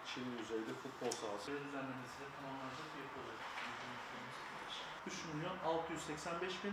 çim yüzeyli futbol sahası. Düzenlemesi tamamlanacak bir proje. 3 milyon 685 bin.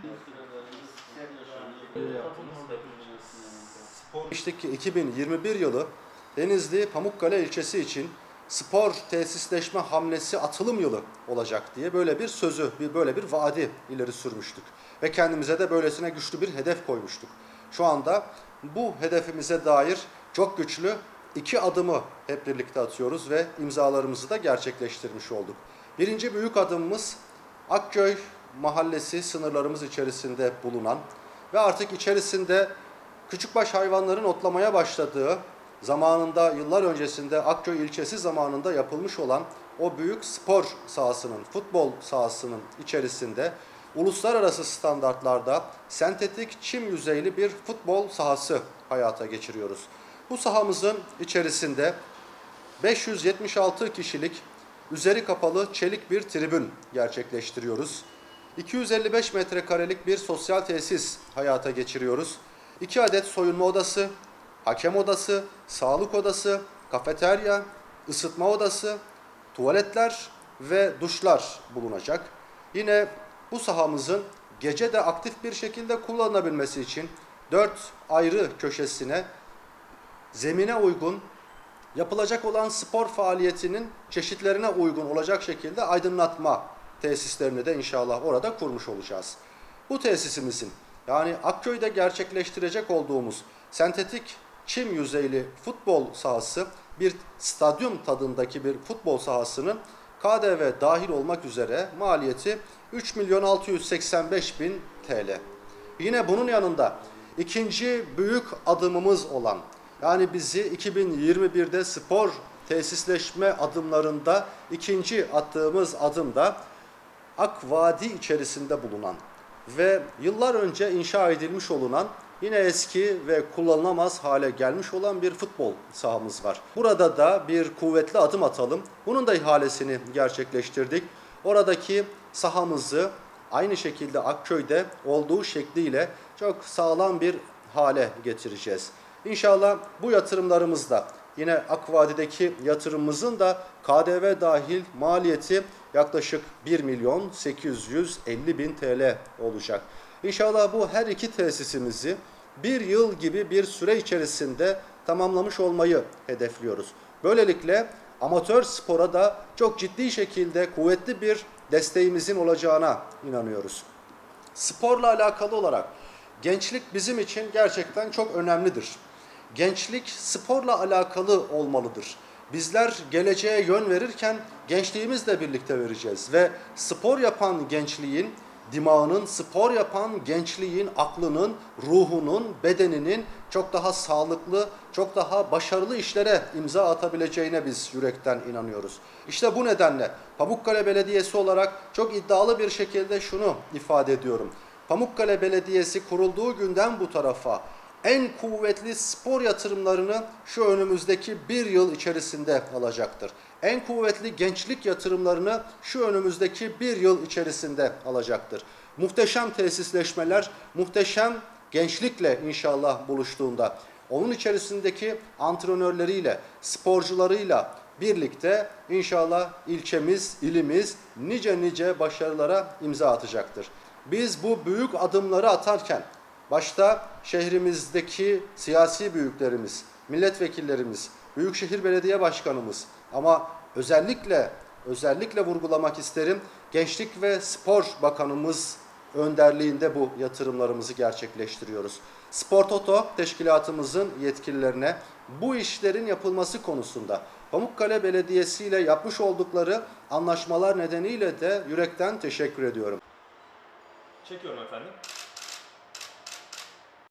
İşteki 2021 yılı Denizli Pamukkale ilçesi için spor tesisleşme hamlesi atılım yılı olacak diye böyle bir sözü, böyle bir vaadi ileri sürmüştük. Ve kendimize de böylesine güçlü bir hedef koymuştuk. Şu anda bu hedefimize dair çok güçlü 2 adımı hep birlikte atıyoruz ve imzalarımızı da gerçekleştirmiş olduk. Birinci büyük adımımız Akköy mahallesi sınırlarımız içerisinde bulunan ve artık içerisinde küçükbaş hayvanların otlamaya başladığı, zamanında yıllar öncesinde Akköy ilçesi zamanında yapılmış olan o büyük spor sahasının, futbol sahasının içerisinde uluslararası standartlarda sentetik çim yüzeyli bir futbol sahası hayata geçiriyoruz. Bu sahamızın içerisinde 576 kişilik üzeri kapalı çelik bir tribün gerçekleştiriyoruz. 255 metrekarelik bir sosyal tesis hayata geçiriyoruz. 2 adet soyunma odası, hakem odası, sağlık odası, kafeterya, ısıtma odası, tuvaletler ve duşlar bulunacak. Yine bu sahamızın gece de aktif bir şekilde kullanılabilmesi için 4 ayrı köşesine zemine uygun, yapılacak olan spor faaliyetinin çeşitlerine uygun olacak şekilde aydınlatma tesislerini de inşallah orada kurmuş olacağız. Bu tesisimizin, yani Akköy'de gerçekleştirecek olduğumuz sentetik çim yüzeyli futbol sahası, bir stadyum tadındaki bir futbol sahasının KDV dahil olmak üzere maliyeti 3.685.000 TL. Yine bunun yanında ikinci büyük adımımız olan, yani bizi 2021'de spor tesisleşme adımlarında ikinci attığımız adımda Akvadi içerisinde bulunan ve yıllar önce inşa edilmiş olunan, yine eski ve kullanılamaz hale gelmiş olan bir futbol sahamız var. Burada da bir kuvvetli adım atalım. Bunun da ihalesini gerçekleştirdik. Oradaki sahamızı aynı şekilde Akköy'de olduğu şekliyle çok sağlam bir hale getireceğiz. İnşallah bu yatırımlarımızda, yine Akvadi'deki yatırımımızın da KDV dahil maliyeti yaklaşık 1.850.000 TL olacak. İnşallah bu her iki tesisimizi bir yıl gibi bir süre içerisinde tamamlamış olmayı hedefliyoruz. Böylelikle amatör spora da çok ciddi şekilde kuvvetli bir desteğimizin olacağına inanıyoruz. Sporla alakalı olarak gençlik bizim için gerçekten çok önemlidir. Gençlik sporla alakalı olmalıdır. Bizler geleceğe yön verirken gençliğimizle birlikte vereceğiz ve spor yapan gençliğin, dimağının, spor yapan gençliğin, aklının, ruhunun, bedeninin çok daha sağlıklı, çok daha başarılı işlere imza atabileceğine biz yürekten inanıyoruz. İşte bu nedenle Pamukkale Belediyesi olarak çok iddialı bir şekilde şunu ifade ediyorum. Pamukkale Belediyesi kurulduğu günden bu tarafa en kuvvetli spor yatırımlarını şu önümüzdeki bir yıl içerisinde alacaktır. En kuvvetli gençlik yatırımlarını şu önümüzdeki bir yıl içerisinde alacaktır. Muhteşem tesisleşmeler, muhteşem gençlikle inşallah buluştuğunda, onun içerisindeki antrenörleriyle, sporcularıyla birlikte inşallah ilçemiz, ilimiz nice başarılara imza atacaktır. Biz bu büyük adımları atarken, başta şehrimizdeki siyasi büyüklerimiz, milletvekillerimiz, Büyükşehir Belediye Başkanımız ama özellikle vurgulamak isterim, Gençlik ve Spor Bakanımız önderliğinde bu yatırımlarımızı gerçekleştiriyoruz. Spor Toto teşkilatımızın yetkililerine bu işlerin yapılması konusunda Pamukkale Belediyesi ile yapmış oldukları anlaşmalar nedeniyle de yürekten teşekkür ediyorum. Çekiyorum efendim.